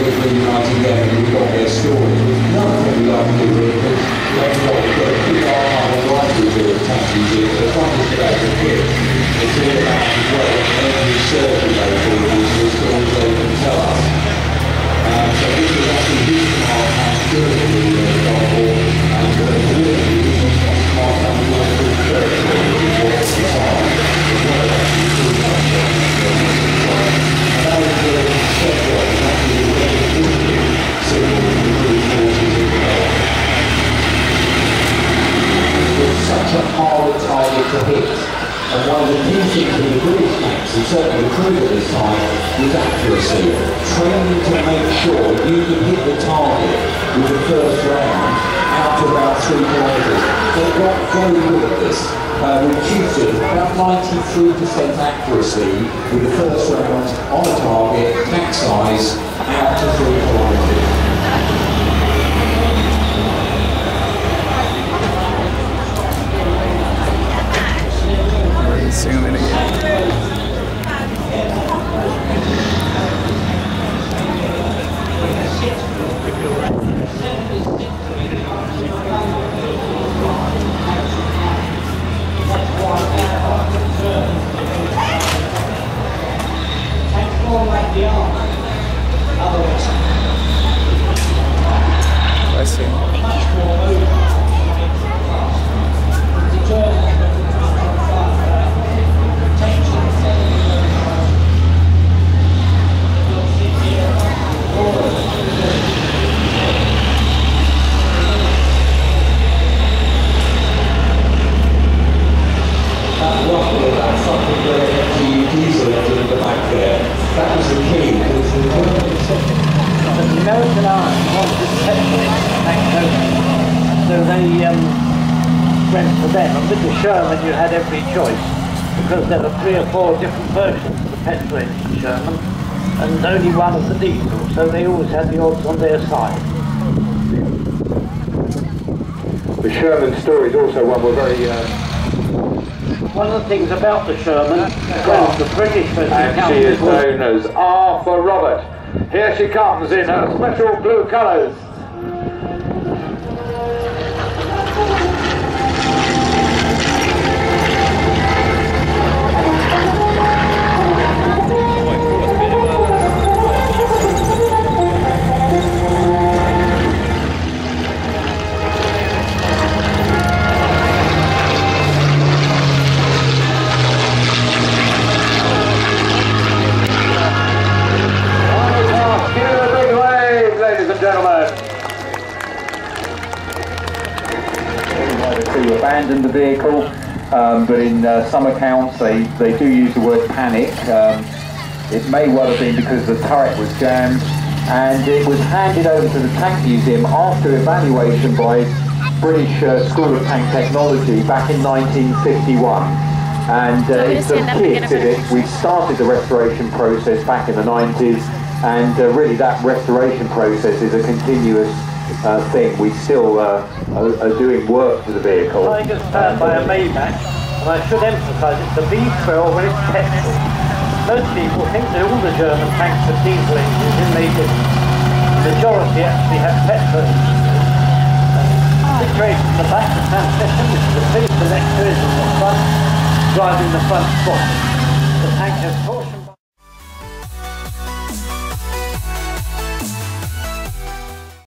reuniting them and we've got their stories. Another thing we like to do is they've got people are like to do a tax museum. The fun is to as a kid. It's all about as well every circle they do is the stories they can tell us. So this is actually his part and good of the novel and the community is not smart and we want to do church which is what it's designed as well as actually do that church. And that is the segue actually the way it is civil and police forces in the world. It's such a hard target to hit. And one of the key things with the British tanks, and certainly the crew at this time, was accuracy. Training to make sure you can hit the target with the first round out to about 3 kilometres. They got very good at this. We achieved it about 93% accuracy with the first round on a target, tank size, out to 3 kilometres. Zoom in again. I see. Went for them, and with the Sherman you had every choice because there were 3 or 4 different versions of the petrol engine Sherman and only one of the diesel, so they always had the odds on their side. The Sherman story is also one we're very... One of the things about the Sherman, well, the British version, and she is known as R for Robert. Here she comes in her special blue colours. To abandon the vehicle, but in some accounts they do use the word panic. It may well have been because the turret was jammed, and it was handed over to the Tank Museum after evaluation by British School of Tank Technology back in 1951. And it's a key exhibit. We started the restoration process back in the 90s, and really that restoration process is a continuous thing. We still are doing work to the vehicle. I just found by a Maybach, and I should emphasise it's the V12 when it's petrol. Most people think that all the German tanks are diesel engines, and they do. The majority actually have petrol engines. Situated in the back, the transmission, which is the thing selector is on the front, driving the front spot. The tank has